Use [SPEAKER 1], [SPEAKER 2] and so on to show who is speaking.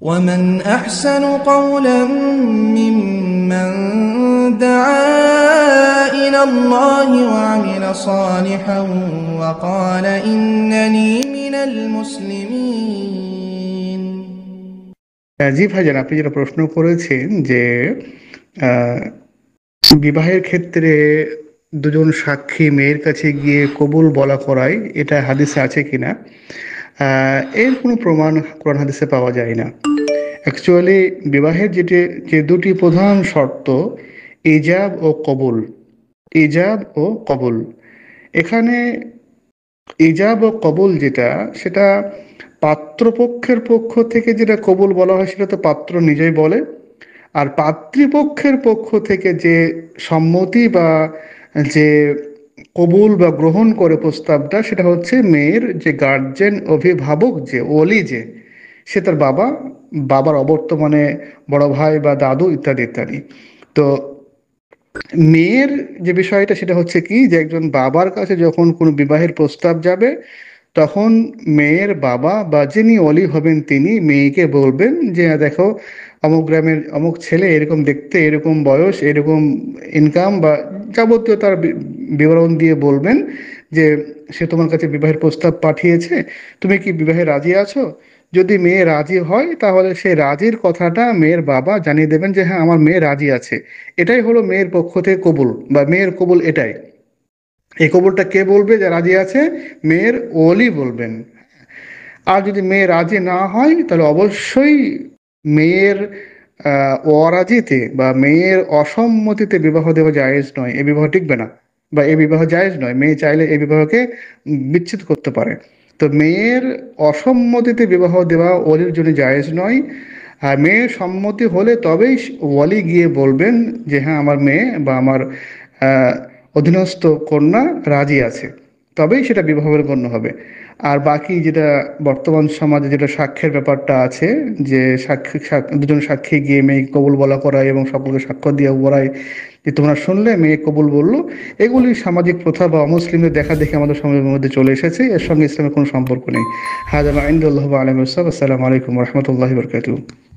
[SPEAKER 1] ومن أحسن قولا ممن دعا إلى الله وعمل صالحا وقال إنني من المسلمين।
[SPEAKER 2] জি ভাইজান, আপনি যেটা প্রশ্ন করেছেন যে বিবাহের ক্ষেত্রে দুজন সাক্ষী মেয়ের কাছে গিয়ে কবুল বলা করায়, এটা হাদিসে আছে কিনা? এর কোনো প্রমাণ কোরআন হাদিসে পাওয়া যায় না। অ্যাকচুয়ালি বিবাহের যে দুটি প্রধান শর্ত, ইজাব ও কবুল, ইজাব ও কবুল, এখানে ইজাব ও কবুল যেটা, সেটা পাত্রপক্ষের পক্ষ থেকে যেটা কবুল বলা হয় সেটা তো পাত্র নিজেই বলে, আর পাত্রীপক্ষের পক্ষ থেকে যে সম্মতি বা যে কবুল বা গ্রহণ করে প্রস্তাবটা, সেটা হচ্ছে মেয়ের যে গার্জেন, অভিভাবক, যে ওলি, যে সে তার বাবা, বাবার অবর্তমানে বড় ভাই বা দাদু ইত্যাদি ইত্যাদি। তো মেয়ের যে বিষয়টা সেটা হচ্ছে কি, যে একজন বাবার কাছে যখন কোনো বিবাহের প্রস্তাব যাবে, তখন মেয়ের বাবা বা যিনি অলি হবেন তিনি মেয়েকে বলবেন যে দেখো, অমুক গ্রামের অমুক ছেলে, এরকম দেখতে, এরকম বয়স, এরকম ইনকাম বা যাবতীয় তার বিবরণ দিয়ে বলবেন যে সে তোমার কাছে বিবাহের প্রস্তাব পাঠিয়েছে, তুমি কি বিবাহে রাজি আছো? যদি মেয়ে রাজি হয় তাহলে সেই রাজির কথাটা মেয়ের বাবা জানিয়ে দেবেন যে হ্যাঁ, আমার মেয়ে রাজি আছে। এটাই হলো মেয়ের পক্ষ থেকে কবুল বা মেয়ের কবুল। এটাই, এই কবুলটা কে বলবে? যে রাজি আছে, মেয়ের ওলি বলবেন। আর যদি মেয়ে রাজি না হয় তাহলে অবশ্যই মেয়ের অরাজিতে বা মেয়ের অসম্মতিতে বিবাহ দেওয়া জায়েজ নয়। এই বিবাহ টিকবে না বা এই বিবাহ জায়েজ নয়। মেয়ে চাইলে এই বিবাহকে বিচ্ছেদ করতে পারে। তো মেয়ের অসম্মতিতে বিবাহ দেওয়া ওলির জন্য জায়েজ নয়। আর মেয়ের সম্মতি হলে তবেই ওলি গিয়ে বলবেন যে হ্যাঁ, আমার মেয়ে বা আমার আহ, অধীনস্থ কন্যা রাজি আছে, তবেই সেটা বিবাহের গণ্য হবে। আর বাকি যেটা বর্তমান সমাজে যেটা সাক্ষ্যের ব্যাপারটা আছে, যে দুজন সাক্ষী গিয়ে মেয়ে কবুল বলা করায় এবং সকলকে সাক্ষ্য দিয়ে বলায় যে তোমরা শুনলে মেয়ে কবুল বলল, এগুলি সামাজিক প্রথা বা অমুসলিমদের দেখা দেখে আমাদের সমাজের মধ্যে চলে এসেছে। এর সঙ্গে ইসলামের কোনো সম্পর্ক নেই। হাজা মা ইনদাল্লাহ ওয়া আলাইকুম আসসালাম, আসসালামু আলাইকুম ওয়া রাহমাতুল্লাহি ওয়া বারাকাতুহু।